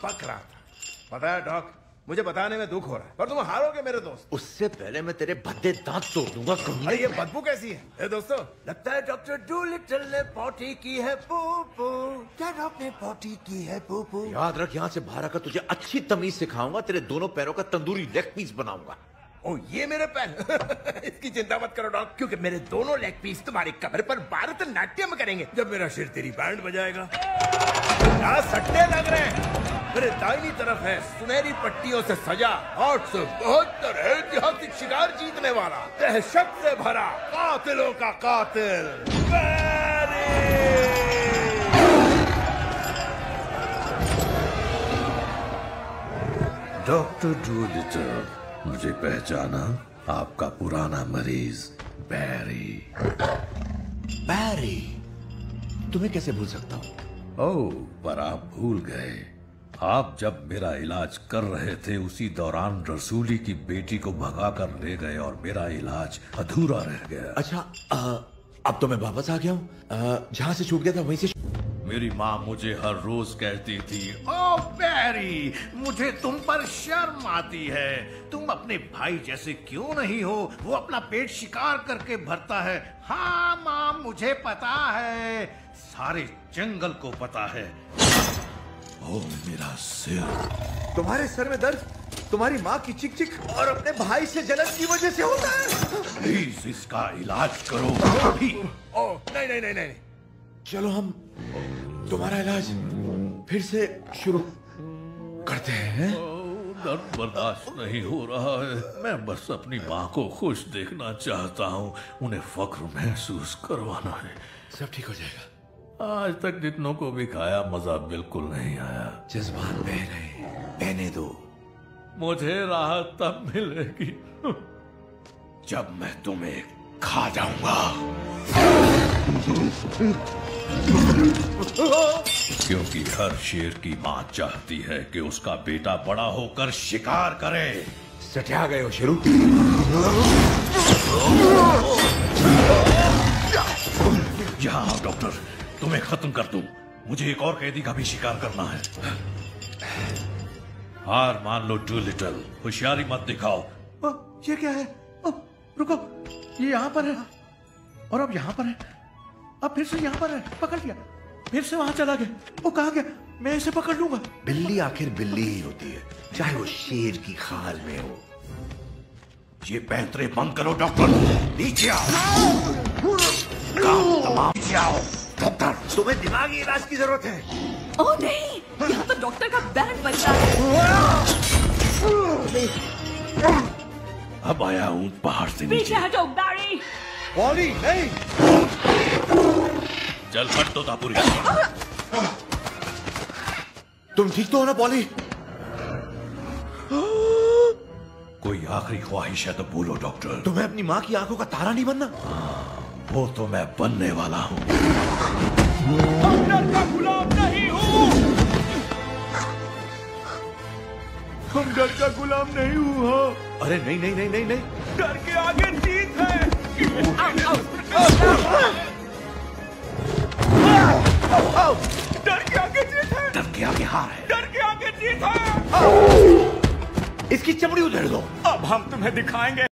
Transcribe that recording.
पक रहा था। पता है डॉक, मुझे बताने में दुख हो रहा है, पर तुम हारोगे मेरे दोस्त। उससे पहले मैं तेरे भद्दे दांत तोड़ दूंगा। अरे ये बदबू कैसी है? ए दोस्तों, लगता है डॉक्टर डूलिटल ने पॉटी की है पूपू। क्या डॉक्टर ने पॉटी की है पूपू? याद रख, यहाँ से बाहर आकर तुझे अच्छी तमीज सिखाऊंगा, तेरे दोनों पैरों का तंदूरी लेग पीस बनाऊंगा। ओ ये मेरे पैर इसकी चिंता मत करो डॉक, क्योंकि मेरे दोनों लेग पीस तुम्हारी कमर पर भारतनाट्यम करेंगे जब मेरा सिर तेरी बैंड बजाएगा। क्या सट्टे लग रहे हैं? मेरे दाहिनी तरफ है सुनहरी पट्टियों से सजा 872 ऐतिहासिक शिकार जीतने वाला, दहशत से भरा कातिलों का कातिल डॉक्टर डूलिटल, मुझे पहचाना? आपका पुराना मरीज बैरी। बैरी? तुम्हें कैसे भूल सकता हूँ? ओह, पर आप भूल गए। आप जब मेरा इलाज कर रहे थे उसी दौरान रसूली की बेटी को भगा कर ले गए और मेरा इलाज अधूरा रह गया। अच्छा, अब तो मैं वापस आ गया हूँ। जहाँ से छूट गया था वहीं से। मेरी माँ मुझे हर रोज कहती थी, ओ बैरी, मुझे तुम पर शर्म आती है, तुम अपने भाई जैसे क्यों नहीं हो, वो अपना पेट शिकार करके भरता है। हाँ माँ, मुझे पता है, सारे जंगल को पता है। ओ मेरा सिर। तुम्हारे सर में दर्द तुम्हारी माँ की चिक चिक और अपने भाई से जलन की वजह से होता है। प्लीज इसका इलाज करो अभी। ओ नहीं नहीं नहीं नहीं, चलो हम तुम्हारा इलाज फिर से शुरू करते हैं। दर्द बर्दाश्त नहीं हो रहा है, मैं बस अपनी माँ को खुश देखना चाहता हूँ, उन्हें फख्र महसूस करवाना है। सब ठीक हो जाएगा। आज तक जितनों को भी खाया मजा बिल्कुल नहीं आया। जज्बात बह रहे हैं, बहने दो। मुझे राहत तब मिलेगी जब मैं तुम्हें खा जाऊंगा। क्योंकि हर शेर की माँ चाहती है कि उसका बेटा बड़ा होकर शिकार करे। सटिया गए हो शेरू। यहाँ आओ डॉक्टर, तुम्हें खत्म कर दूं। मुझे एक और कैदी का भी शिकार करना है। हार मान लो डूलिटल, होशियारी मत दिखाओ। ये क्या है? रुको, ये यहाँ पर है और अब यहाँ पर है, अब फिर से यहाँ पर है। पकड़ लिया, फिर से वहां चला गया। वो कहाँ गया? मैं इसे पकड़ लूंगा। बिल्ली आखिर बिल्ली ही होती है, चाहे वो शेर की खाल में हो। ये पैंतरे बंद करो डॉक्टर। नीचे आओ, काम तमाम। नीचे आओ डॉक्टर, तुम्हें दिमागी इलाज की जरूरत है। ओह नहीं, यहाँ तो डॉक्टर का बैंड बज रहा है। अब आया हूँ बाहर से पीछे नीचे। हटो बैरी। पॉली नहीं। चल फट तो तापुरी। तुम ठीक तो हो ना पॉली? कोई आखिरी ख्वाहिश है तो बोलो डॉक्टर। तुम्हें अपनी माँ की आंखों का तारा नहीं बनना? वो तो मैं बनने वाला हूँ। डॉक्टर का गुलाम नहीं हूँ। हम डर का गुलाम नहीं हुआ। अरे नहीं नहीं नहीं नहीं नहीं, डर के आगे जीत है। डर के आगे जीत है। डर के आगे हार है। डर के आगे जीत है। इसकी चमड़ी उधेड़ दो। अब हम तुम्हें दिखाएंगे।